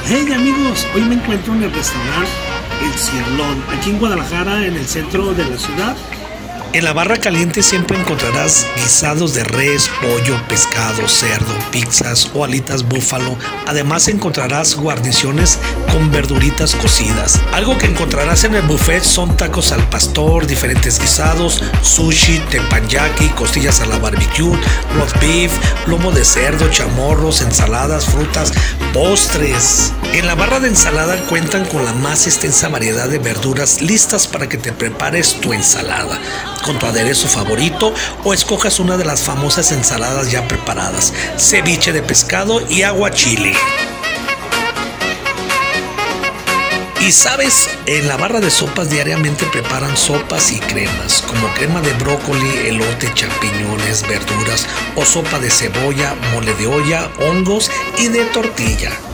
Hey amigos, hoy me encuentro en el restaurante El Cirlón, aquí en Guadalajara, en el centro de la ciudad. En la barra caliente siempre encontrarás guisados de res, pollo, pescado, cerdo, pizzas o alitas búfalo. Además encontrarás guarniciones con verduritas cocidas. Algo que encontrarás en el buffet son tacos al pastor, diferentes guisados, sushi, teppanyaki, costillas a la barbecue, roast beef, lomo de cerdo, chamorros, ensaladas, frutas, postres. En la barra de ensalada cuentan con la más extensa variedad de verduras listas para que te prepares tu ensalada con tu aderezo favorito o escojas una de las famosas ensaladas ya preparadas, ceviche de pescado y aguachile. Y sabes, en la barra de sopas diariamente preparan sopas y cremas, como crema de brócoli, elote, champiñones, verduras o sopa de cebolla, mole de olla, hongos y de tortilla.